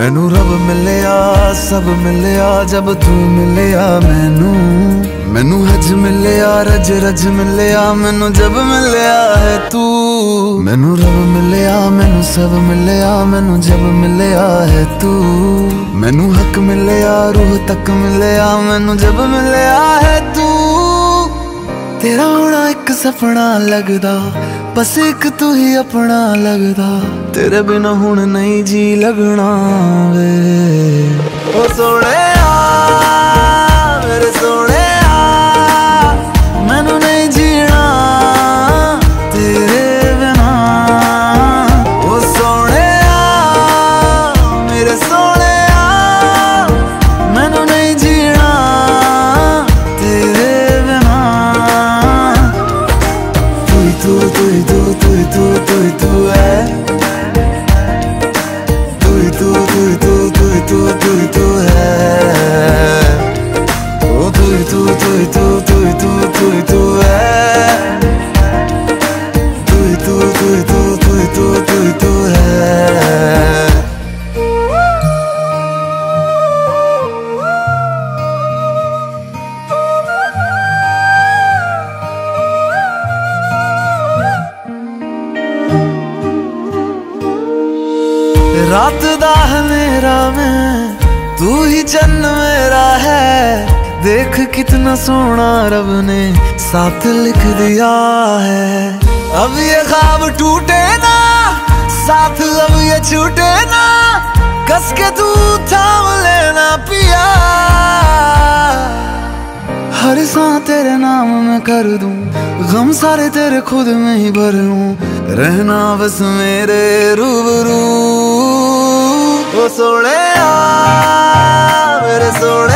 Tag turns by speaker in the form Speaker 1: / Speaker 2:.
Speaker 1: मैनू रब मिलिया, सब मिलिया जब तू मिलिया मैनू। मैनू हज मिलिया, रज रज मिलिया मैनू जब मिलिया है तू। मैनू रब मिलिया, मैनू सब मिलिया मैनू जब मिलिया है तू। मैनू हक मिलिया, रूह तक मिलिया मैनू जब मिलिया है तू। तेरा होना एक सपना लगदा, बस एक तू ही अपना लगदा। तेरे बिना हुण नहीं जी लगना वे। ओ सोहणिया मेरे सोहणिया, मैनू नहीं जीना तेरे बिना। ओ सोहणिया मेरे सोहणिया, मैनू नहीं जीना तेरे बिना। तू ही तू, तू ही तू, तू ही तू, तू ही तू है। तू ही तू, तू ही तू, तू ही तू, तू ही तू है। ओ तू ही तू, तू ही तू, तू ही तू, तू ही तू है। तू ही तू, तू ही तू, तू ही तू, तू ही तू है। रात दा अंधेरा में तू ही चन्न मेरा है। देख कितना सोना रब ने साथ लिख दिया है। अब ये ख्वाब टूटे ना, साथ अब ये छूटे ना। कस के तू थाम लेना पिया, हर सांस तेरे नाम में कर दूं। गम सारे तेरे खुद में ही भर लूं, रहना बस मेरे रूबरू। ओ सोहणिया मेरे सोहणिया,